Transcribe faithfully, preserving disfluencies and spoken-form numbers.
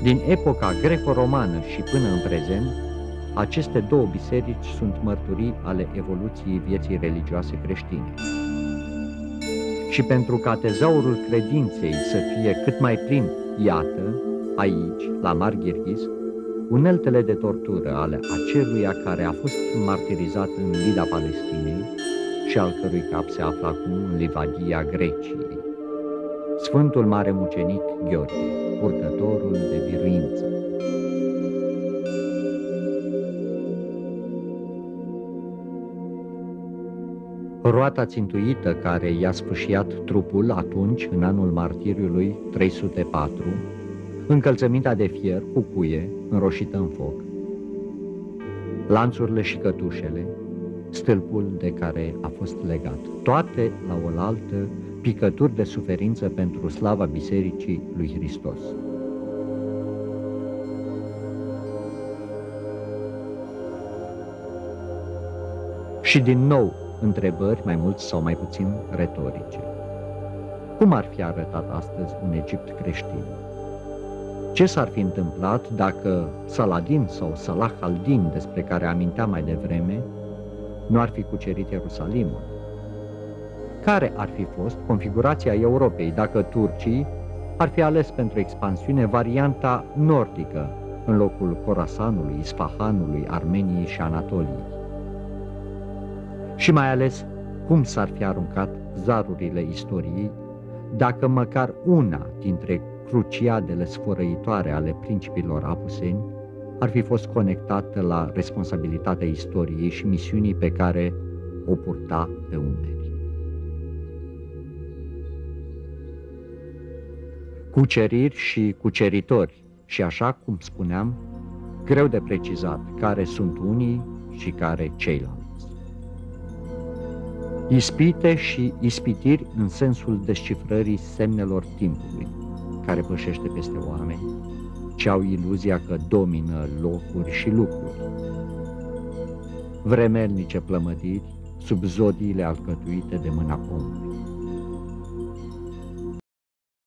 Din epoca greco-romană și până în prezent, aceste două biserici sunt mărturii ale evoluției vieții religioase creștine. Și pentru ca tezaurul credinței să fie cât mai plin, iată, aici, la Marghirghis, uneltele de tortură ale aceluia care a fost martirizat în Lida Palestinei și al cărui cap se află acum în Livadia Greciei. Sfântul Mare Mucenic Gheorghe, purtătorul de biruință. Roata țintuită care i-a sfâșiat trupul atunci, în anul martiriului trei sute patru, încălțămintea de fier cu cuie înroșită în foc, lanțurile și cătușele, stâlpul de care a fost legat, toate la oaltă picături de suferință pentru slava Bisericii lui Hristos. Și din nou întrebări mai mult sau mai puțin retorice. Cum ar fi arătat astăzi un Egipt creștin? Ce s-ar fi întâmplat dacă Saladin sau Salah al-Din, despre care aminteam mai devreme, nu ar fi cucerit Ierusalimul? Care ar fi fost configurația Europei dacă turcii ar fi ales pentru expansiune varianta nordică în locul Khorasanului, Isfahanului, Armeniei și Anatoliei? Și mai ales, cum s-ar fi aruncat zarurile istoriei dacă măcar una dintre cruciadele sfărăitoare ale principilor apuseni ar fi fost conectată la responsabilitatea istoriei și misiunii pe care o purta pe umeri. Cuceriri și cuceritori, și așa cum spuneam, greu de precizat care sunt unii și care ceilalți. Ispite și ispitiri în sensul descifrării semnelor timpului, care pășește peste oameni, ce au iluzia că domină locuri și lucruri. Vremelnice plămădiri sub zodiile alcătuite de mâna omului.